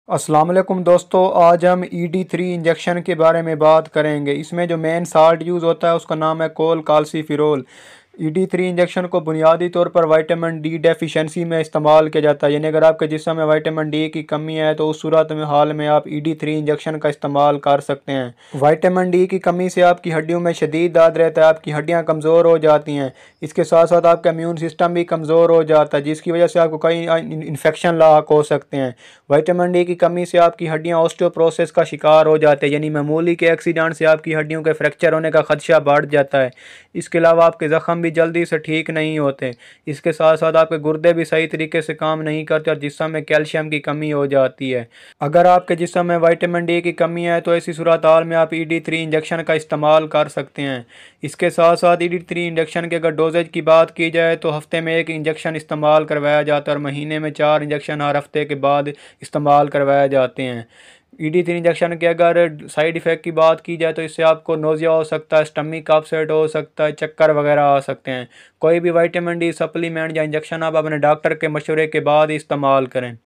अस्सलाम वालेकुम दोस्तों, आज हम ED3 इंजेक्शन के बारे में बात करेंगे। इसमें जो मेन साल्ट यूज़ होता है उसका नाम है कोल काल्सीफिरोल। ED3 इंजेक्शन को बुनियादी तौर पर विटामिन डी डेफिशिएंसी में इस्तेमाल किया जाता है। यानी अगर आपके जिस्म में विटामिन डी की कमी है तो उस सूरत में हाल में आप ED3 इंजेक्शन का इस्तेमाल कर सकते हैं। विटामिन डी की कमी से आपकी हड्डियों में शदीद दर्द रहता है, आपकी हड्डियां कमज़ोर हो जाती हैं। इसके साथ साथ आपका इम्यून सिस्टम भी कमज़ोर हो जाता है, जिसकी वजह से आपको कई इन्फेक्शन लाक हो सकते हैं। विटामिन डी की कमी से आपकी हड्डियां ऑस्टियोपोरोसिस का शिकार हो जाते हैं, यानी मामूली के एक्सीडेंट से आपकी हड्डियों के फ्रैक्चर होने का खदशा बढ़ जाता है। इसके अलावा आपके ज़ख़म भी जल्दी से ठीक नहीं होते। इसके साथ साथ आपके गुर्दे भी सही तरीके से काम नहीं करते और जिस्म में कैल्शियम की कमी हो जाती है। अगर आपके जिस्म में विटामिन डी की कमी है तो ऐसी सूरत हाल में आप ED3 इंजेक्शन का इस्तेमाल कर सकते हैं। इसके साथ साथ ED3 इंजेक्शन के अगर डोजेज की बात की जाए तो हफ्ते में 1 इंजेक्शन इस्तेमाल करवाया जाता है और महीने में 4 इंजेक्शन हर हफ्ते के बाद इस्तेमाल करवाए जाते हैं। ED3 इंजेक्शन के अगर साइड इफ़ेक्ट की बात की जाए तो इससे आपको नोज़िया हो सकता है, स्टमक अपसेट हो सकता है, चक्कर वगैरह आ सकते हैं। कोई भी विटामिन डी सप्लीमेंट या इंजेक्शन आप अपने डॉक्टर के मशवरे के बाद इस्तेमाल करें।